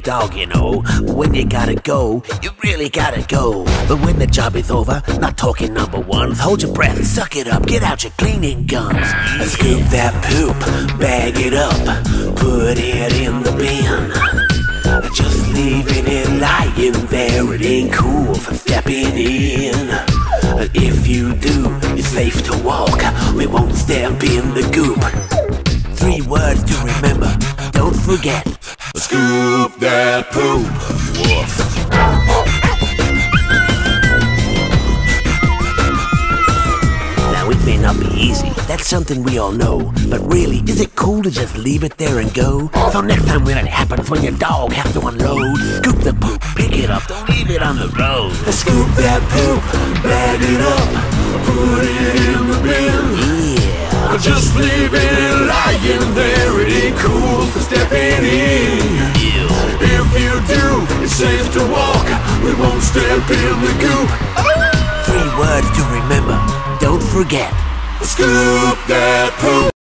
dog, you know. But when you gotta go, you really gotta go. But when the job is over, not talking number ones, hold your breath, suck it up, get out your cleaning guns. Scoop that poop, bag it up, put it in the bin. Just leaving it lying there, it ain't cool for stepping in. If you do, it's safe to walk, we won't step in the goop. 3 words to remember, don't forget. Scoop that poop. Woof. Now it may not be easy, that's something we all know. But really, is it cool to just leave it there and go? So next time when it happens, when your dog has to unload, scoop the poop, pick it up, don't leave it on the road. Scoop that poop, bag it up, put it in the bin. Yeah. Just leaving it lying there, it ain't cool for stepping in. Ew. If you do, it's safe to walk, we won't step in the goop. 3 words to remember, don't forget. Scoop that poop.